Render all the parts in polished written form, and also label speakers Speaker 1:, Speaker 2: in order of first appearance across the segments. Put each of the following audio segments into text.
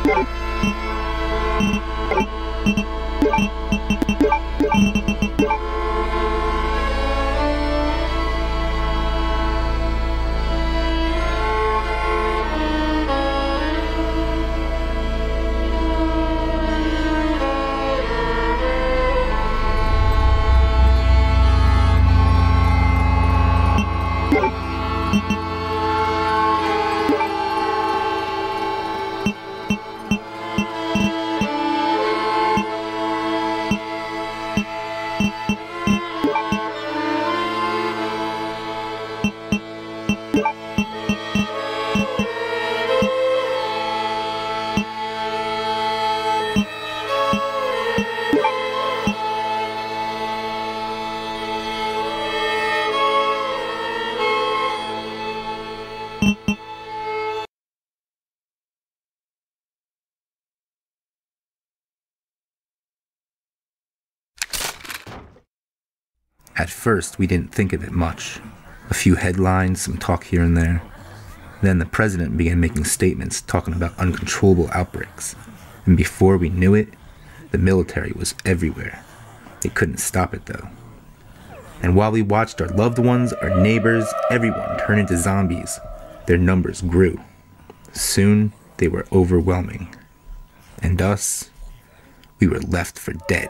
Speaker 1: At first, we didn't think of it much. A few headlines, some talk here and there. Then the president began making statements talking about uncontrollable outbreaks. And before we knew it, the military was everywhere. They couldn't stop it though. And while we watched our loved ones, our neighbors, everyone turn into zombies, their numbers grew. Soon, they were overwhelming. And us, we were left for dead.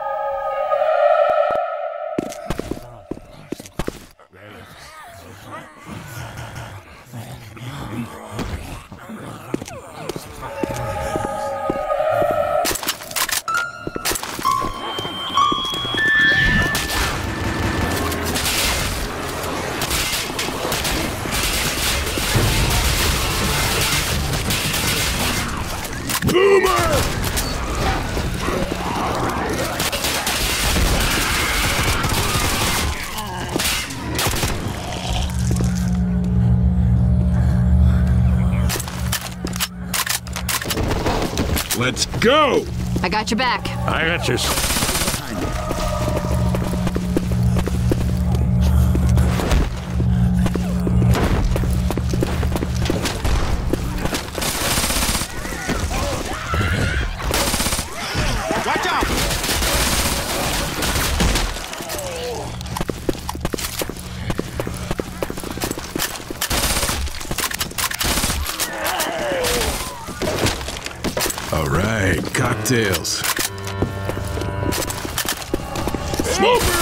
Speaker 2: Let's go!
Speaker 3: I got your back.
Speaker 2: I got yours.
Speaker 4: Watch out!
Speaker 2: All right, cocktails. Smoker!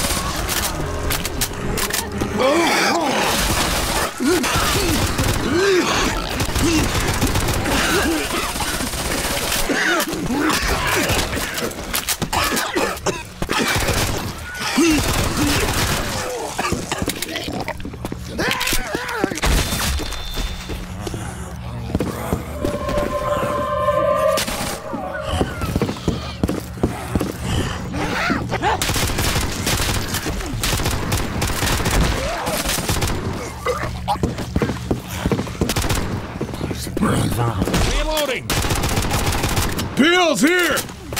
Speaker 4: Reloading!
Speaker 2: Bill's here!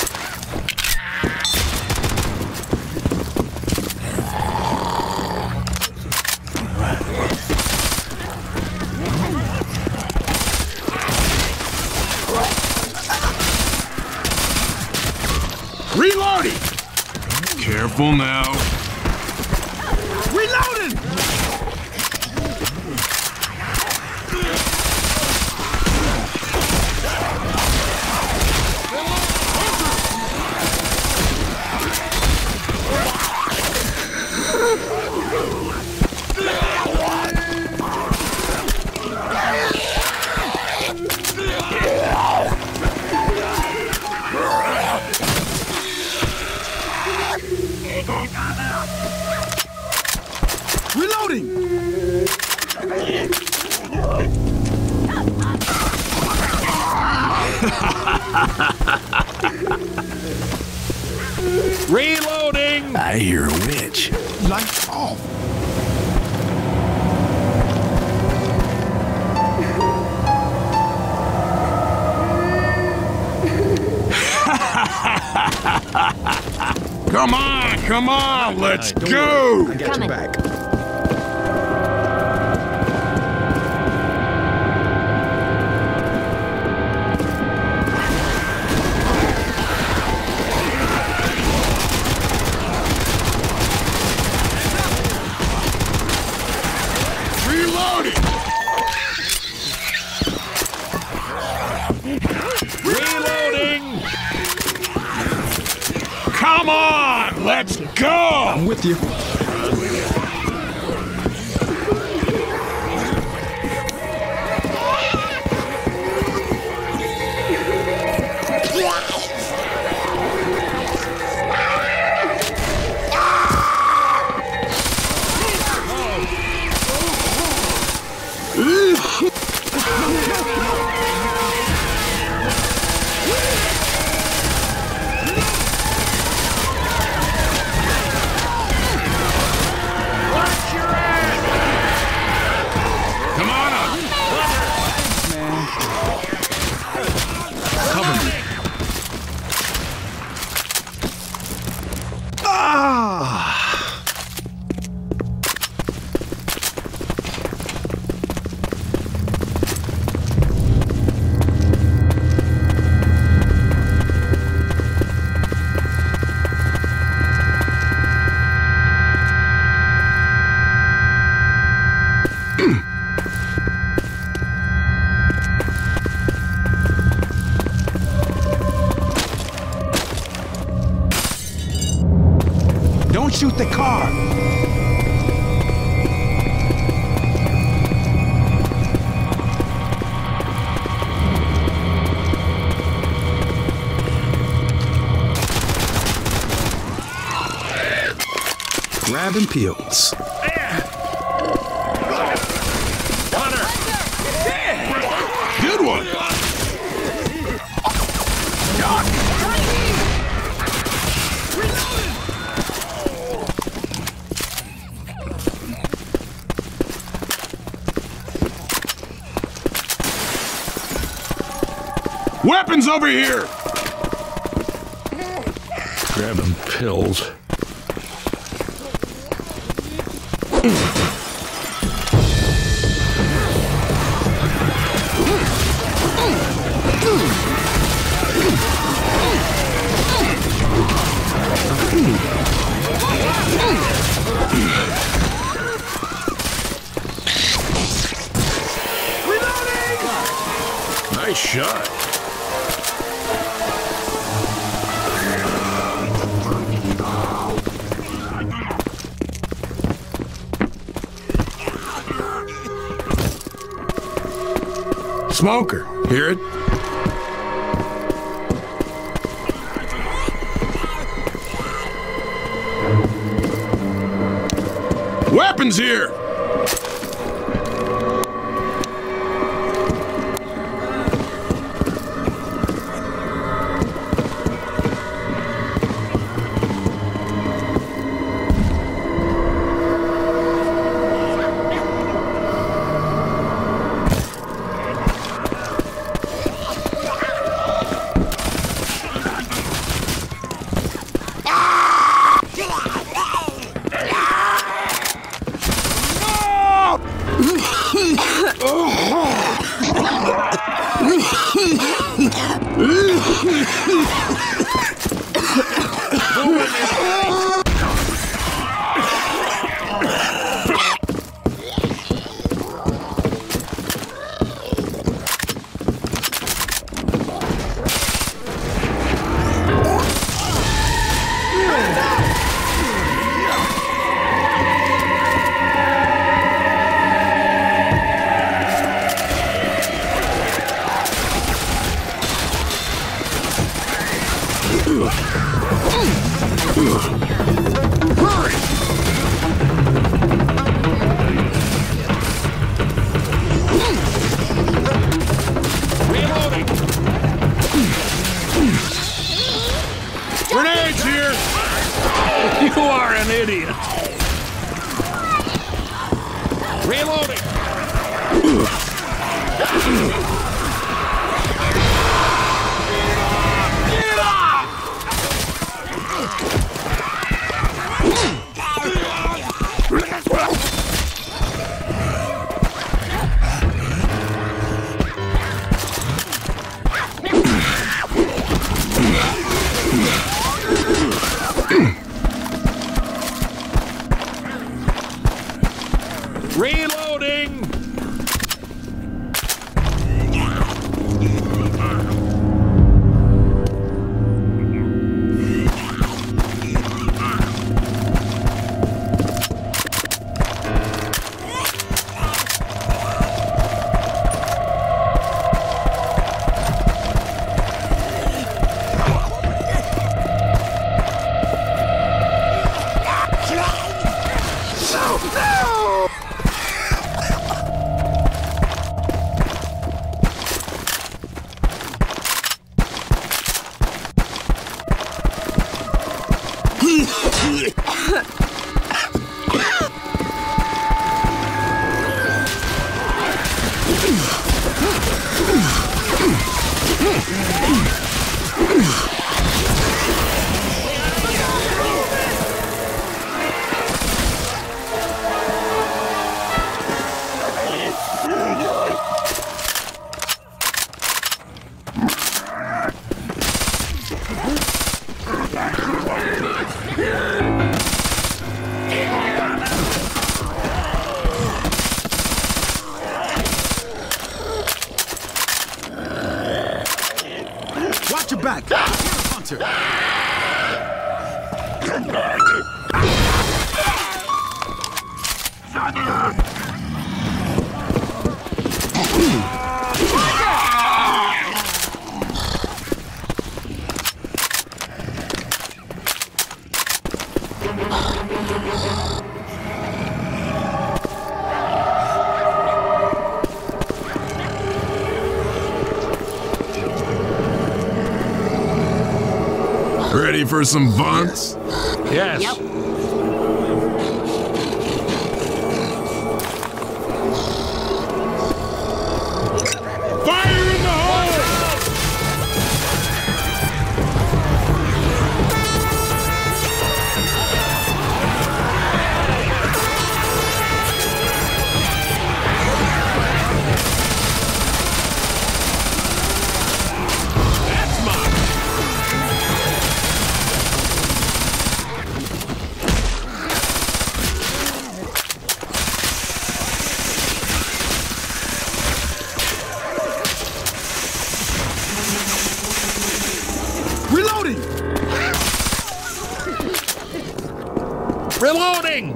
Speaker 4: Reloading!
Speaker 2: Careful now.
Speaker 4: Reloading! Reloading! Reloading!
Speaker 2: I hear a witch.
Speaker 4: Lights off.
Speaker 2: Come on, let's go!
Speaker 4: I got your back. Reloading!
Speaker 2: Come on, let's go!
Speaker 4: I'm with you.
Speaker 2: Come on up!
Speaker 4: Cover me. Don't shoot the car! Grabbing peels.
Speaker 2: Good one! Weapons over here!
Speaker 4: Grabbing pills.
Speaker 2: Nice shot. Smoker, hear it? Weapons here! Grenades here!
Speaker 4: You are an idiot! Reloading!
Speaker 2: Get off!
Speaker 4: Reloading!
Speaker 3: Watch your back! Hunter!
Speaker 2: Ready for some fun?
Speaker 4: Yes.
Speaker 5: Yep.
Speaker 2: Fire in the hole!
Speaker 4: That's mine.
Speaker 3: Reloading!
Speaker 4: Reloading!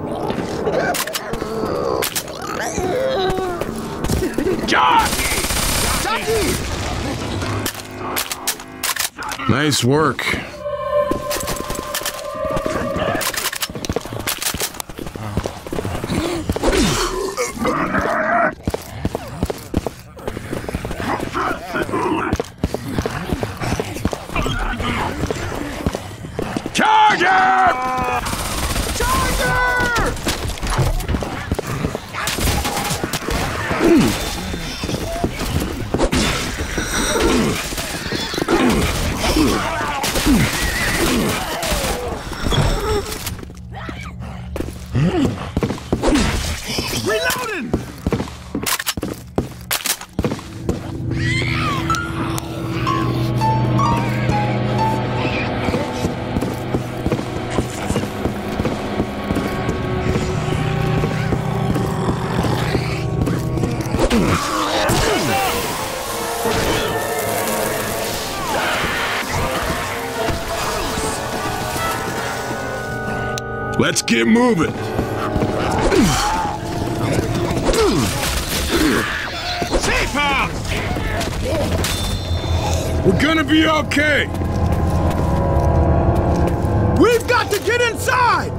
Speaker 3: Jockey!
Speaker 2: Nice work. Charger!
Speaker 3: Charger! Reloading!
Speaker 2: Let's get moving.
Speaker 3: Safe house!
Speaker 2: We're gonna be okay.
Speaker 3: We've got to get inside!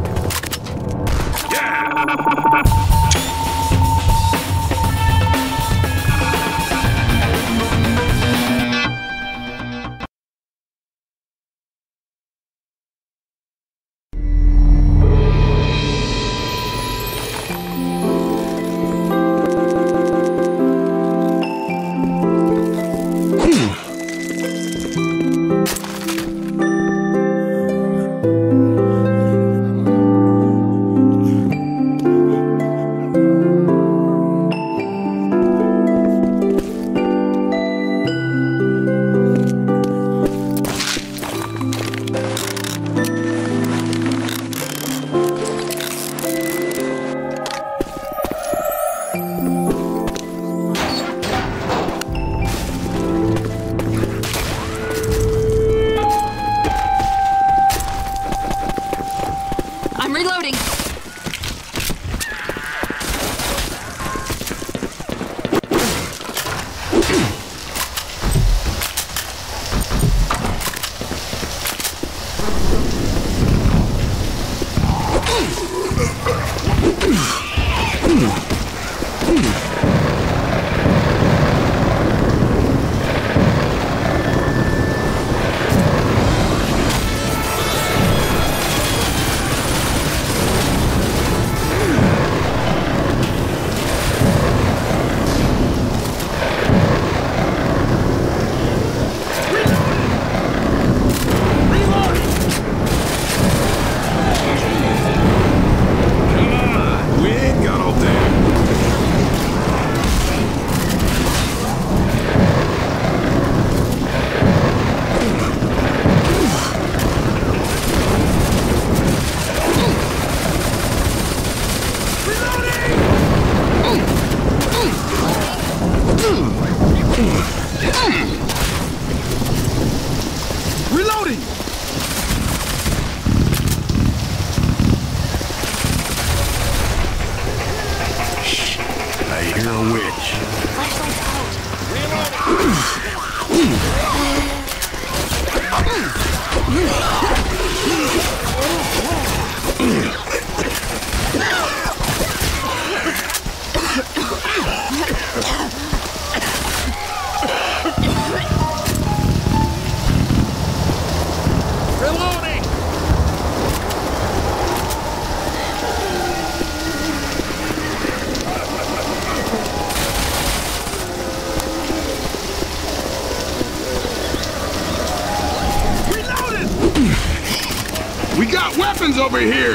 Speaker 2: got weapons over here!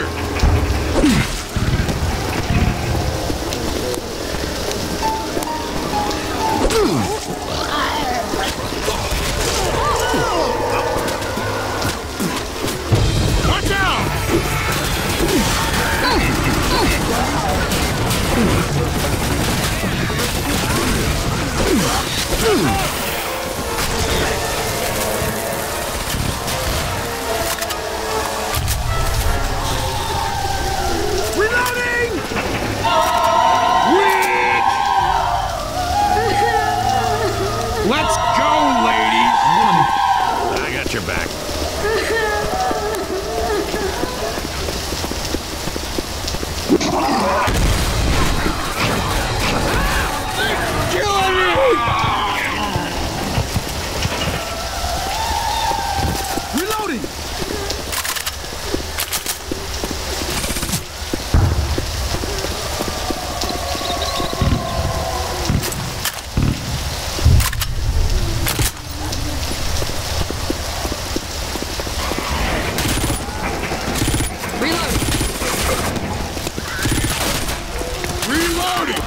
Speaker 2: Watch out!
Speaker 3: Reloading!
Speaker 2: Weak! Let's go, ladies!
Speaker 4: I got your back.
Speaker 2: Killing me!
Speaker 3: Reloading!
Speaker 2: Reloading!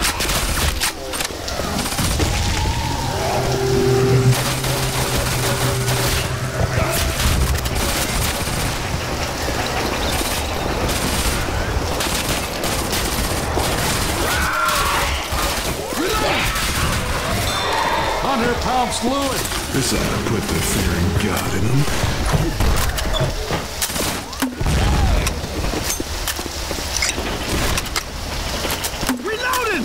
Speaker 4: £100 fluid.
Speaker 2: This ought to put the fear in God in them.
Speaker 3: Reloading!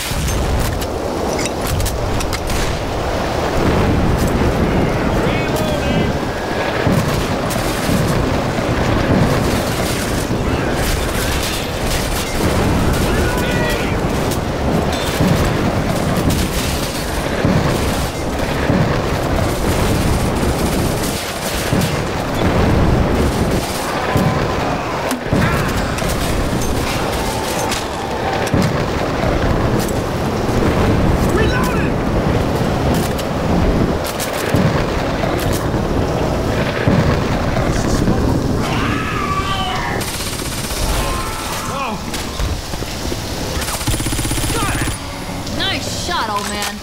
Speaker 5: Nice shot, old man.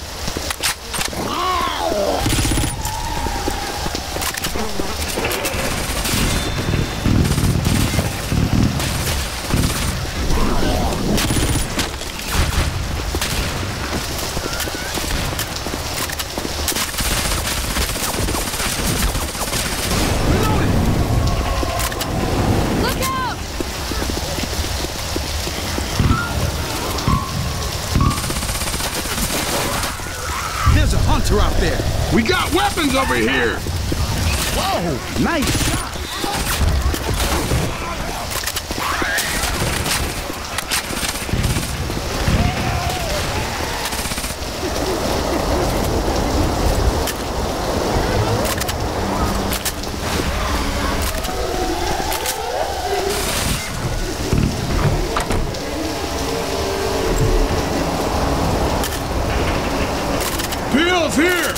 Speaker 5: Look out!
Speaker 3: There's a hunter out there.
Speaker 2: We got weapons over here!
Speaker 3: Whoa! Nice shot!
Speaker 2: Bill's here!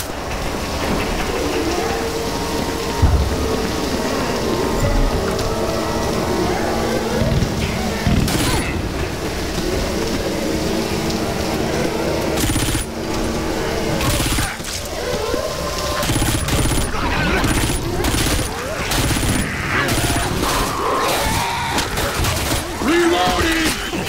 Speaker 2: Reloading!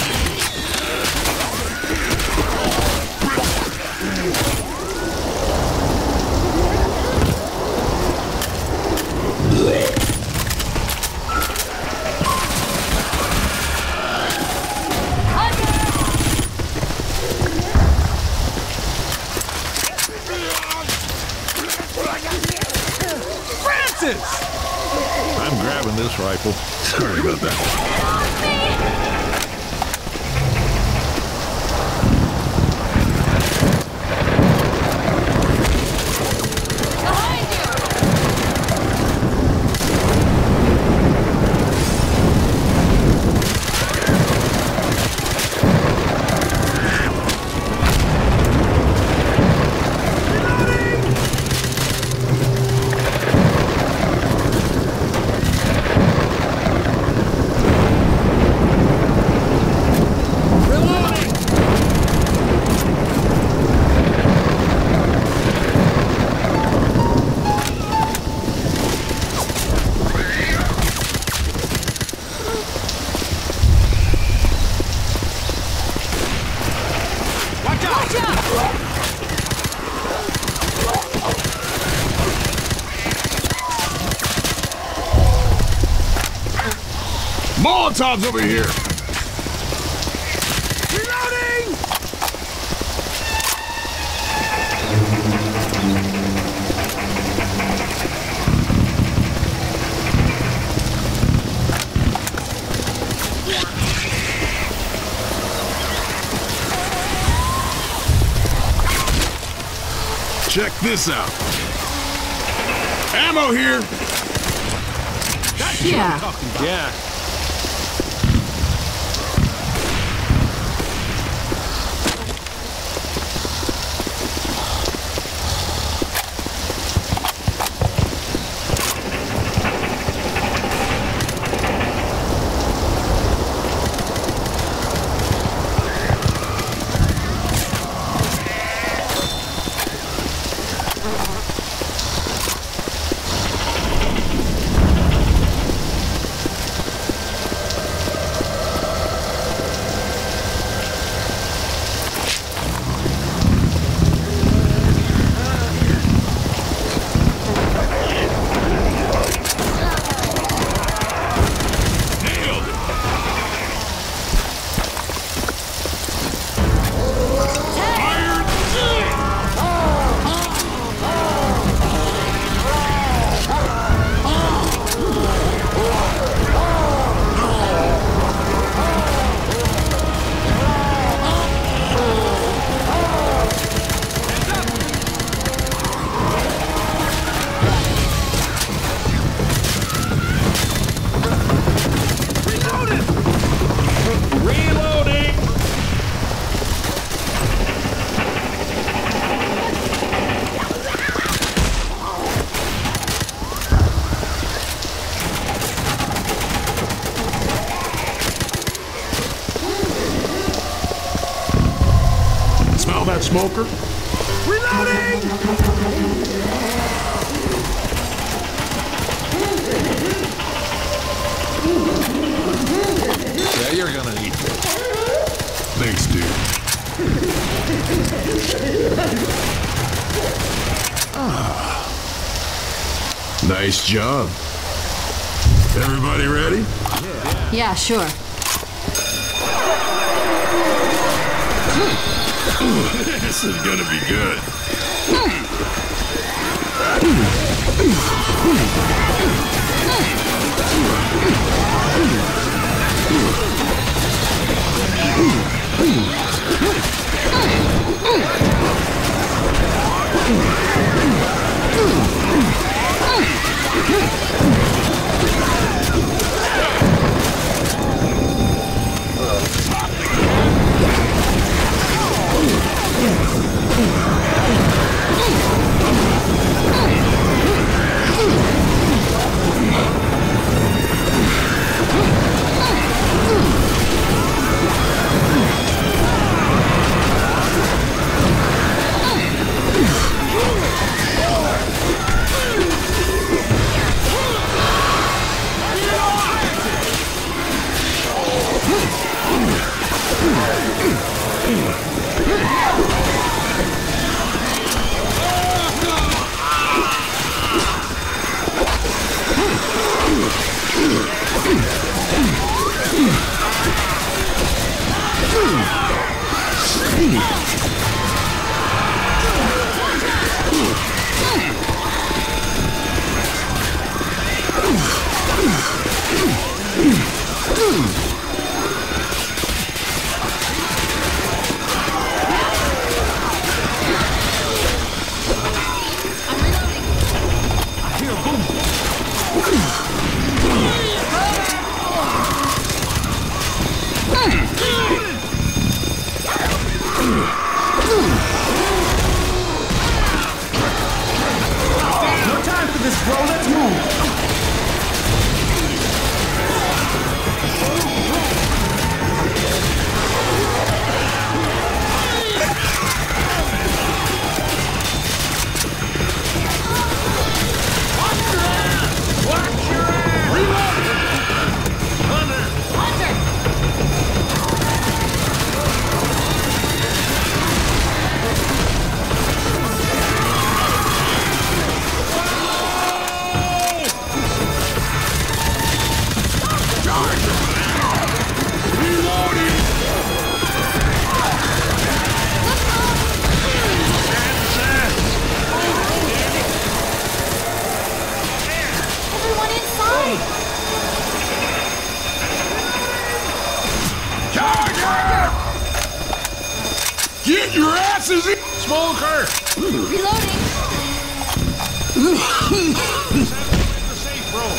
Speaker 3: Francis!
Speaker 4: I'm grabbing this rifle.
Speaker 2: Sorry about that.
Speaker 5: Behind you!
Speaker 2: Molotovs over here!
Speaker 3: Reloading!
Speaker 2: Check this out. Ammo here!
Speaker 5: Yeah.
Speaker 4: Yeah.
Speaker 2: Smell that smoker?
Speaker 3: Reloading!
Speaker 4: Yeah, you're gonna need this.
Speaker 2: Thanks, dude. Nice job. Everybody ready?
Speaker 5: Yeah, sure.
Speaker 2: This is gonna be good. This is it!
Speaker 4: Smoker!
Speaker 5: Reloading.
Speaker 4: The safe room.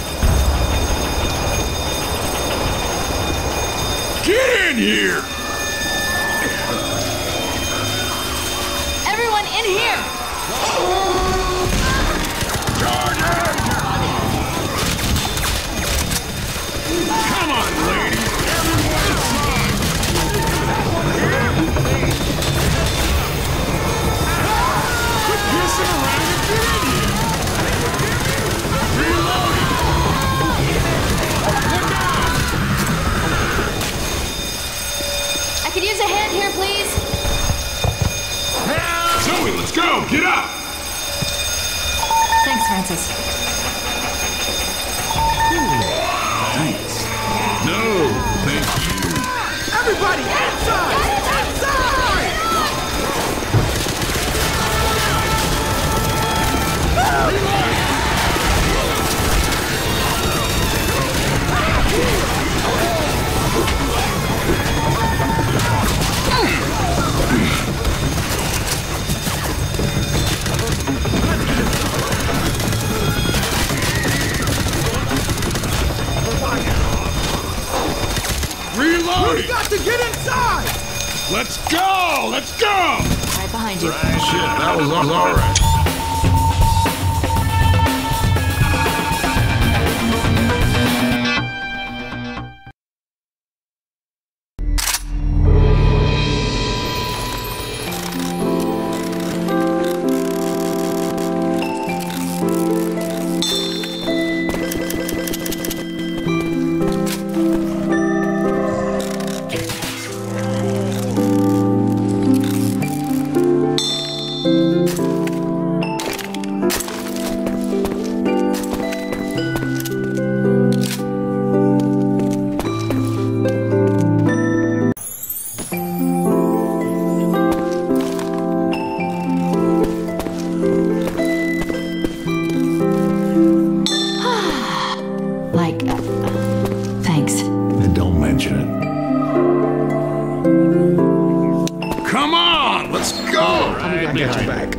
Speaker 2: Get in here!
Speaker 5: Everyone in here.
Speaker 2: Come on, lady! Everyone inside! Quit pissing around and get in here! Reloading! Look out!
Speaker 5: I could use a hand here, please.
Speaker 2: Zoe, let's go! Get up!
Speaker 5: Thanks, Francis.
Speaker 2: Thanks. No, thank you.
Speaker 3: Everybody inside! Inside!
Speaker 2: Reloading!
Speaker 3: We got to get inside!
Speaker 2: Let's go! Let's go!
Speaker 5: Right behind you.
Speaker 4: Shit, that was all right.
Speaker 5: Thanks.
Speaker 2: Don't mention it. Come on! Let's go!
Speaker 3: I got your back.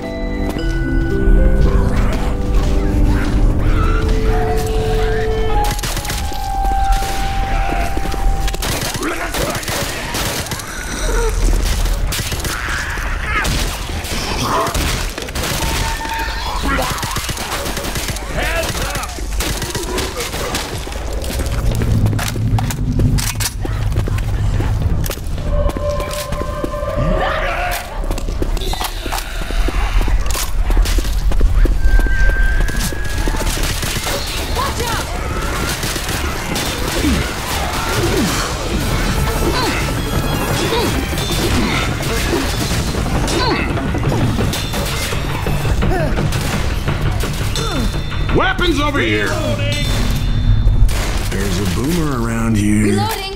Speaker 2: Weapons over here! There's a boomer around here.
Speaker 5: Reloading.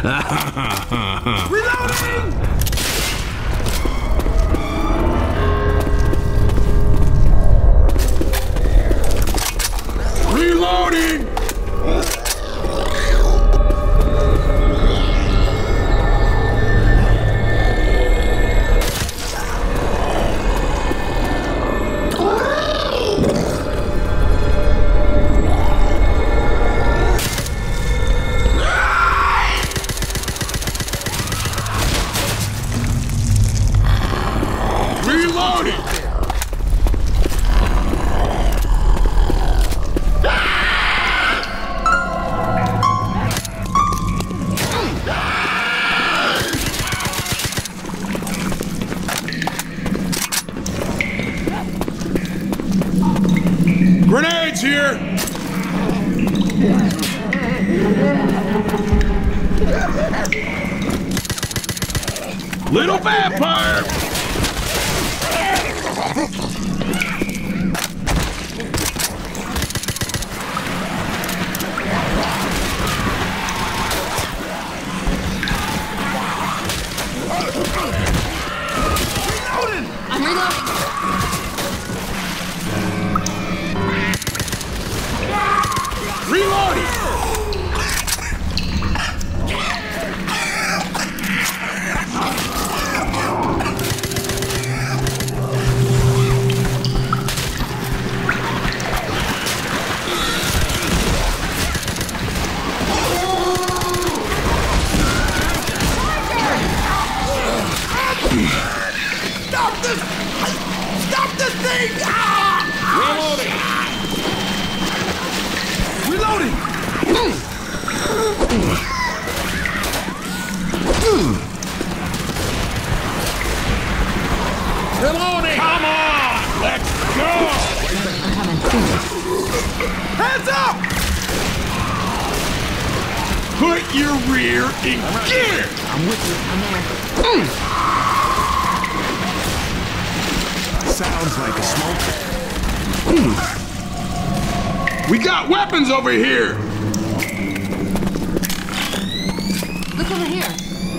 Speaker 3: Reloading!
Speaker 2: Reloading! Reloading! Grenades here! Little vampire!
Speaker 5: I'm reloading.
Speaker 2: Reloading!
Speaker 3: Hands up! Put your rear in gear!
Speaker 5: I'm with you. I'm there.
Speaker 2: Sounds like a smoke.
Speaker 3: We got weapons over here!
Speaker 5: Look over here.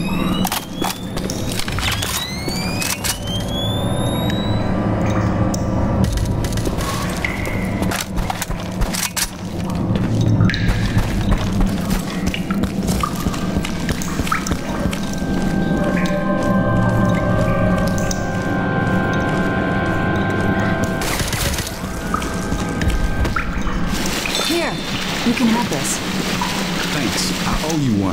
Speaker 5: Here, you can have this.
Speaker 2: Thanks. I owe you one.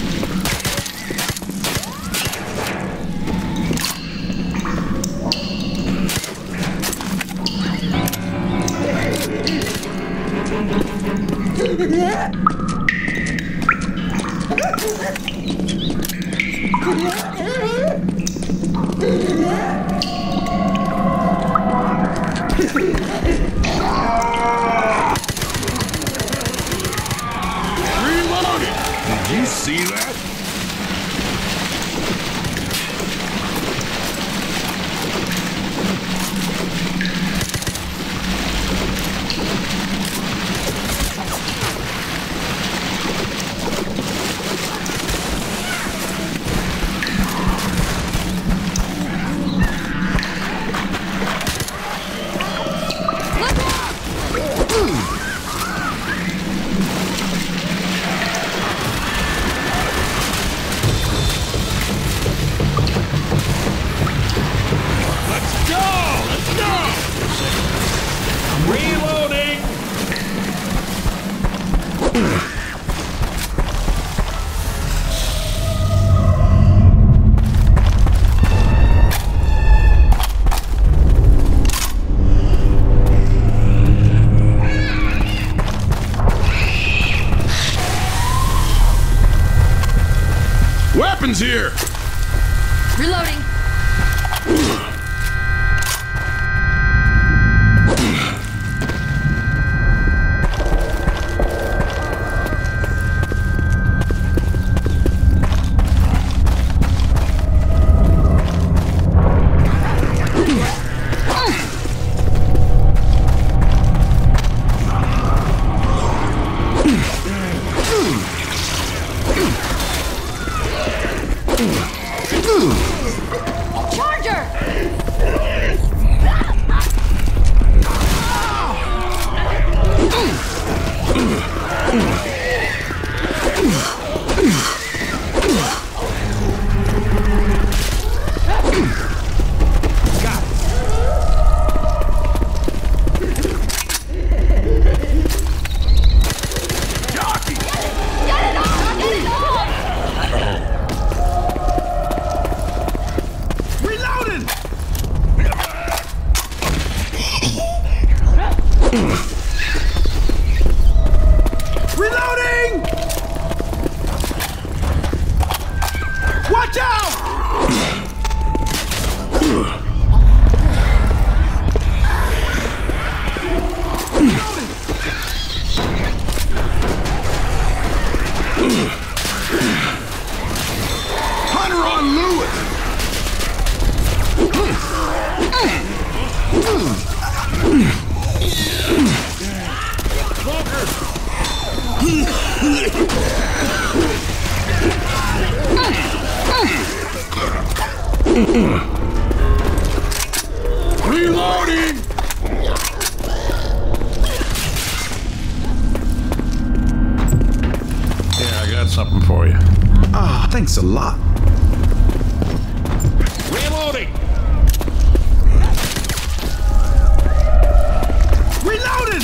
Speaker 3: Reloaded! Did you see that?
Speaker 4: Reloading!
Speaker 3: Weapons here!
Speaker 5: Reloading. Charger! Get it off! Get it off!
Speaker 3: Reloaded! Reloading! Watch out! Hunter on Lewis! Reloading!
Speaker 4: Yeah, I got something for you.
Speaker 2: Ah, thanks a lot.
Speaker 4: Reloading!
Speaker 3: Reloaded!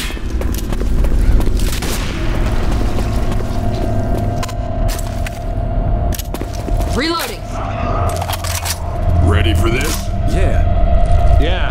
Speaker 5: Reloading.
Speaker 3: Ready for this?
Speaker 2: Yeah.
Speaker 4: Yeah.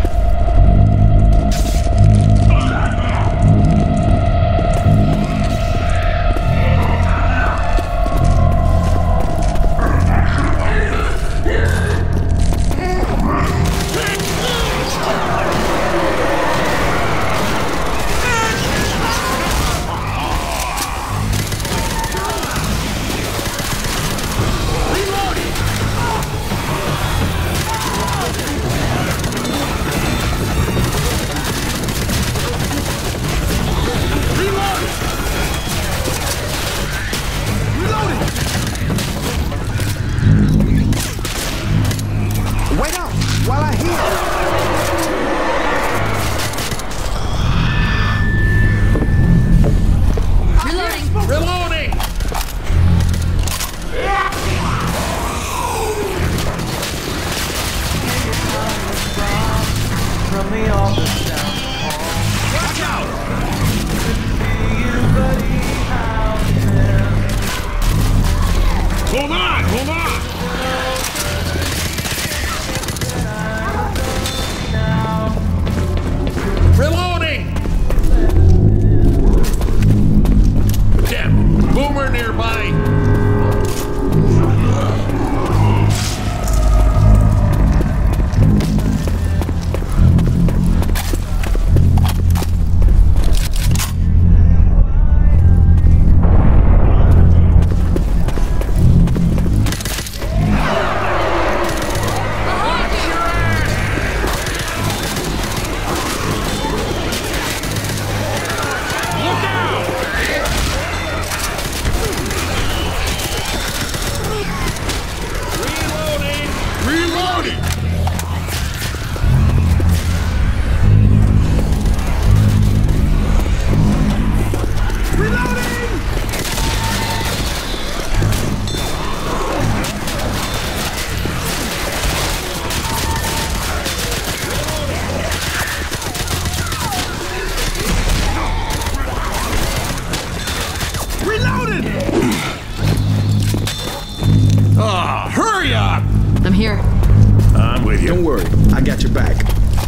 Speaker 2: here.
Speaker 3: Don't worry, I got your back.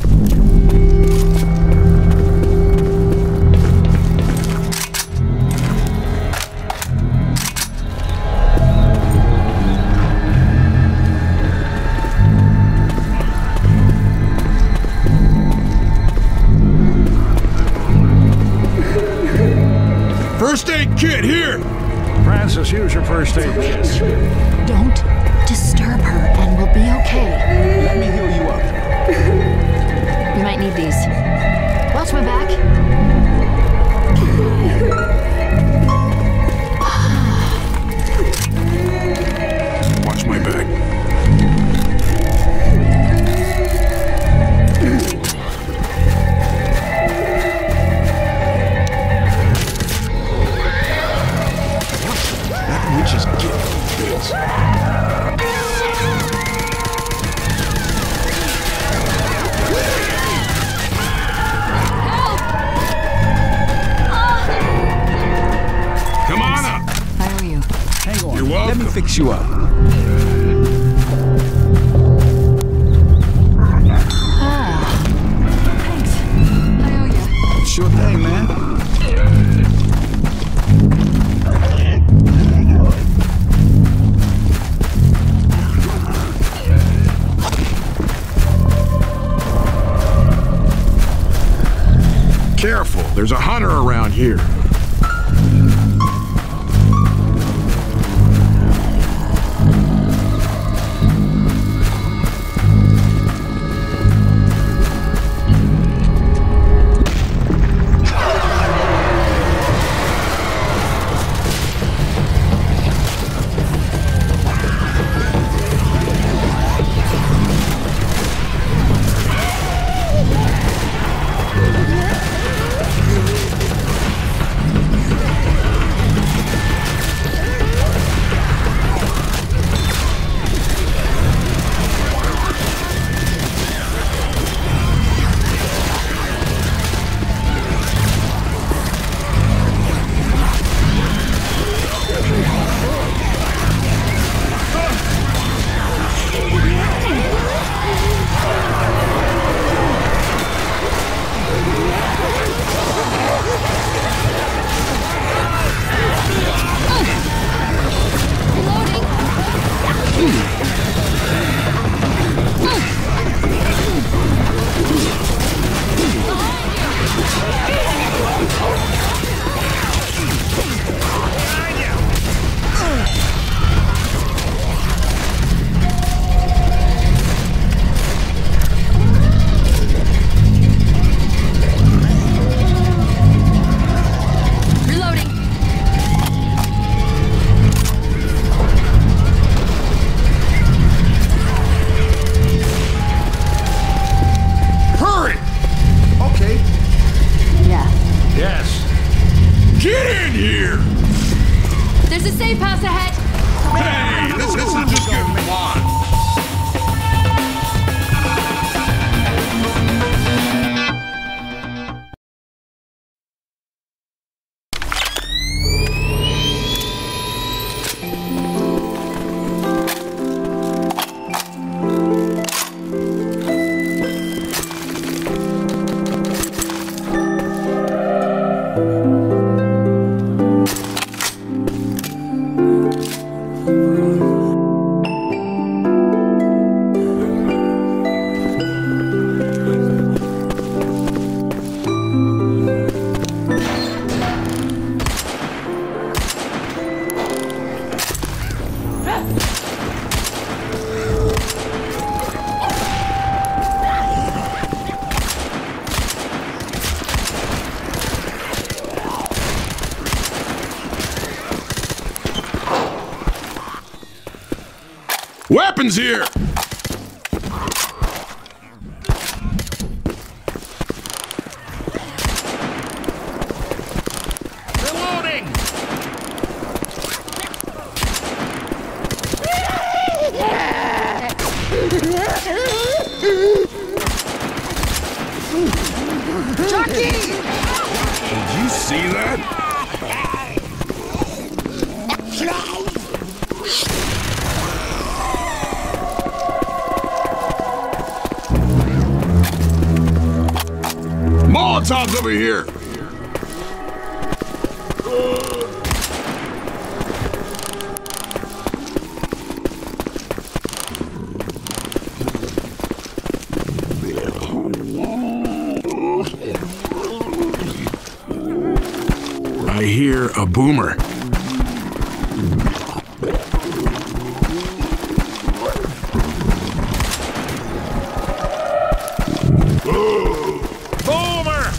Speaker 3: First aid kit, here!
Speaker 4: Francis, use your first aid kit.
Speaker 5: Don't disturb her, and we'll be okay.
Speaker 3: Let me heal you up.
Speaker 5: We might need these. Watch my back.
Speaker 2: Watch my back.
Speaker 3: We just get those bits.
Speaker 2: Come on up.
Speaker 5: How are you?
Speaker 3: Hang on,
Speaker 2: You're
Speaker 3: let me
Speaker 2: welcome.
Speaker 3: fix you up.
Speaker 5: Thanks. I owe you.
Speaker 3: Sure thing, man.
Speaker 2: Careful, there's a hunter around here. Weapons here!
Speaker 4: Reloading!
Speaker 2: Did you see that?
Speaker 3: Molotovs over here! I hear a boomer.
Speaker 4: Boomer!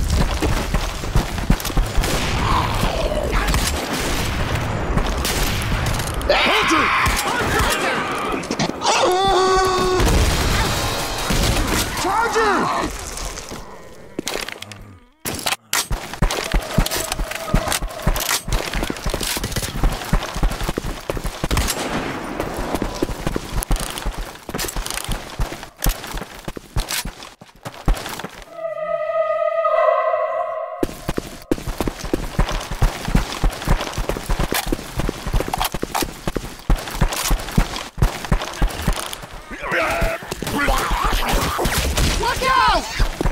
Speaker 3: Look out!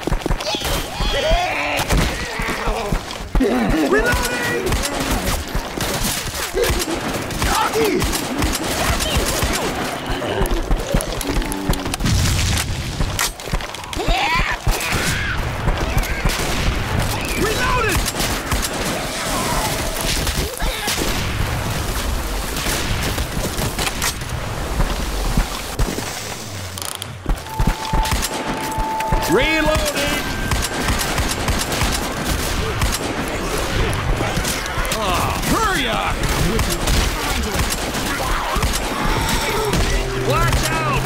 Speaker 3: Reloading! Doggy! Reloaded!
Speaker 4: Reloading!
Speaker 3: Hurry up!
Speaker 4: Watch out!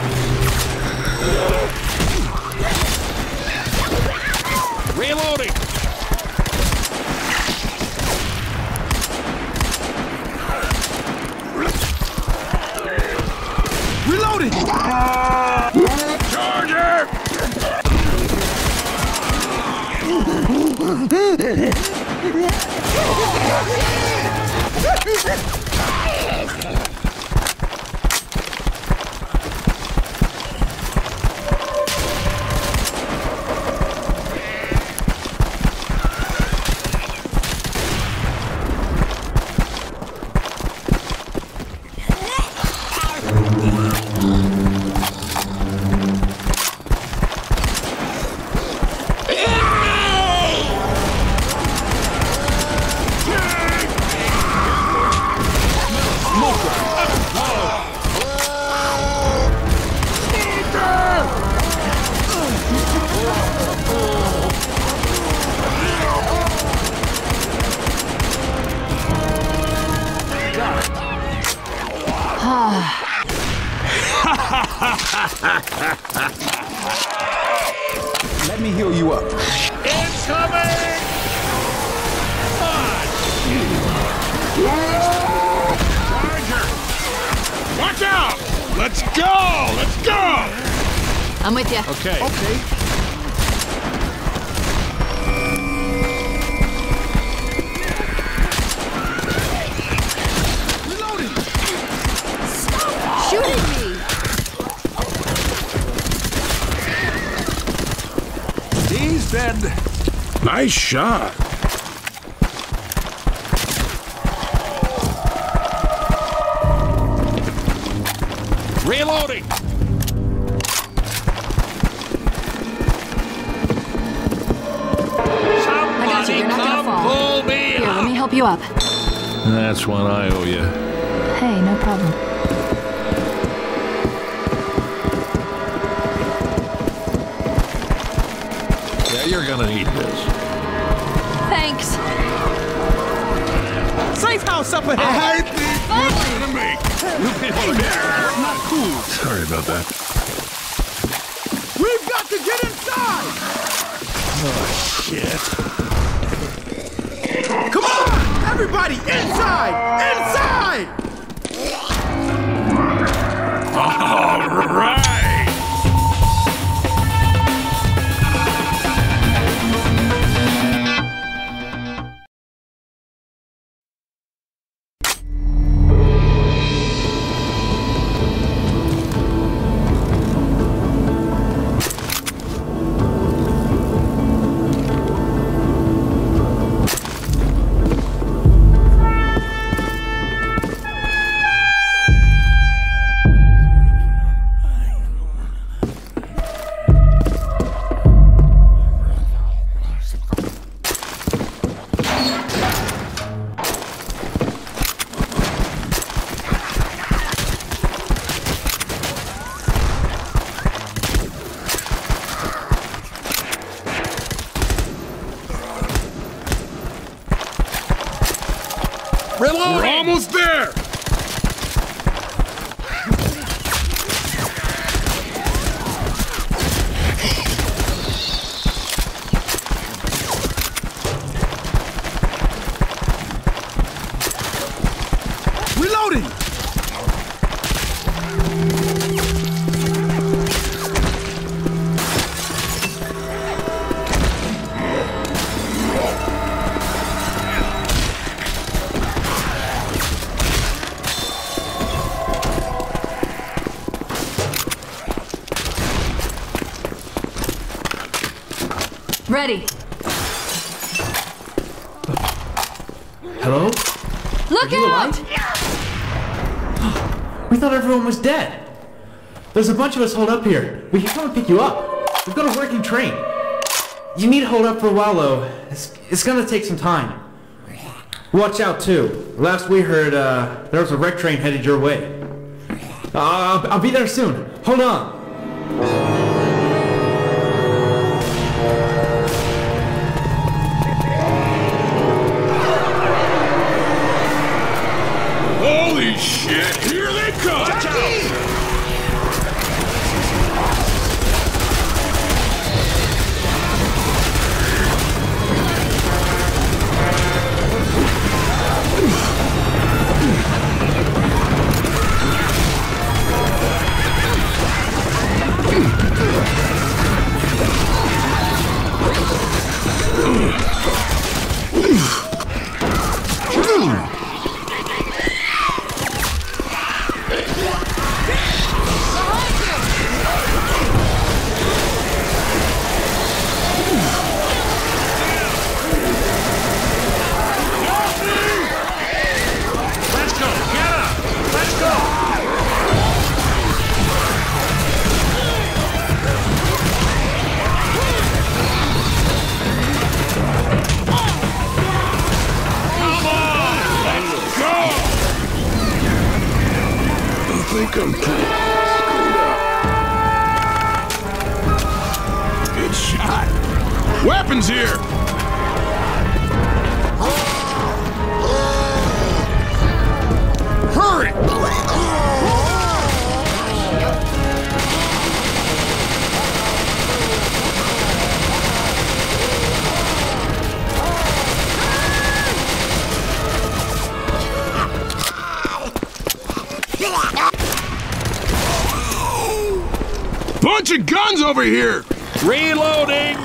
Speaker 4: Reloading!
Speaker 3: Reloading! Charger! Let me heal you up.
Speaker 4: Incoming! Charger!
Speaker 3: Watch out! Let's go! Let's go!
Speaker 5: I'm with you.
Speaker 4: Okay.
Speaker 3: Okay. Reloading!
Speaker 5: Stop shooting me!
Speaker 3: He's dead. Nice shot.
Speaker 4: Reloading!
Speaker 5: I got you. You're not gonna fall.
Speaker 4: Pull me
Speaker 5: Here, let
Speaker 4: up!
Speaker 5: me help you up.
Speaker 4: That's one I owe you.
Speaker 5: Hey, no problem.
Speaker 4: Yeah, you're gonna need this.
Speaker 5: Thanks.
Speaker 3: Safe house up ahead. I think we're gonna make.
Speaker 4: You people are here.
Speaker 3: Not cool.
Speaker 2: Sorry about that.
Speaker 3: We've got to get inside.
Speaker 4: Shit.
Speaker 3: Come on, everybody, inside! Inside!
Speaker 4: All right!
Speaker 3: We're almost there! Reloading!
Speaker 6: Ready.
Speaker 7: Hello?
Speaker 6: Look out!
Speaker 7: We thought everyone was dead. There's a bunch of us holed up here. We can come and pick you up. We've got a working train. You need to hold up for a while, though. It's gonna take some time. Watch out, too. Last we heard, there was a wreck train headed your way. I'll be there soon. Hold on.
Speaker 3: Holy shit! Here they come! Watch out! I think I'm screwed up. Good shot. Weapons here! Hurry! Bunch of guns over here!
Speaker 4: Reloading!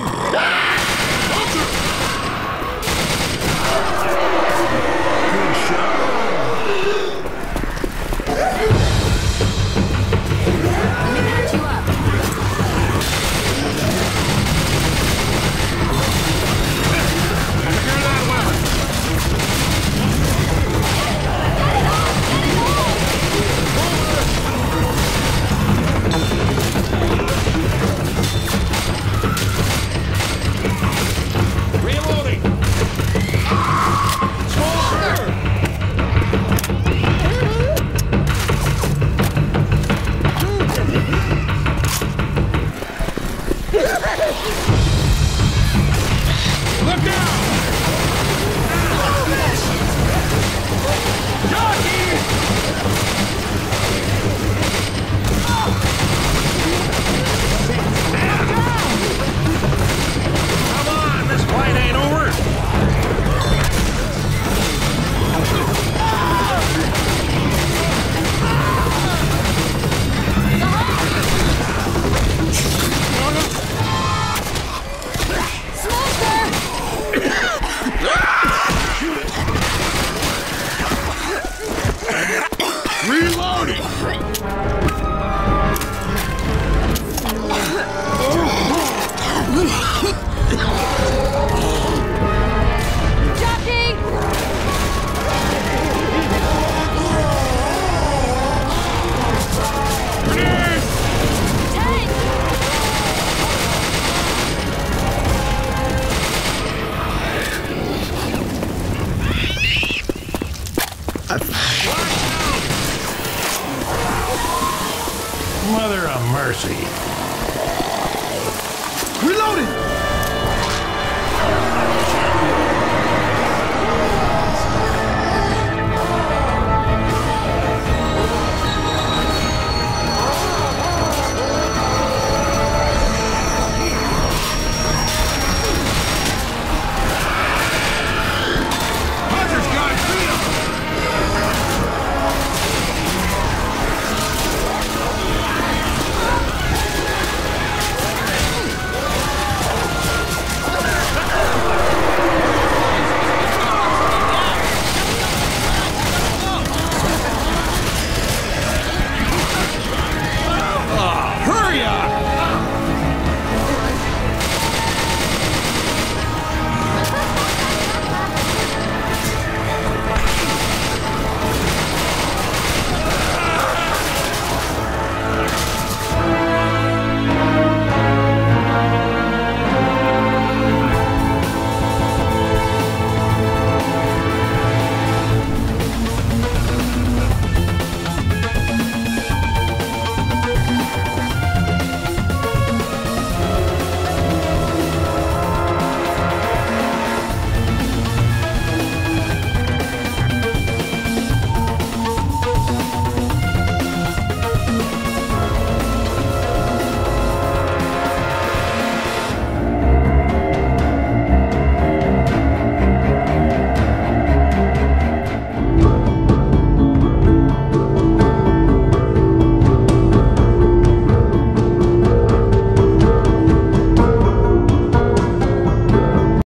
Speaker 4: Mother of mercy.
Speaker 3: Reloading!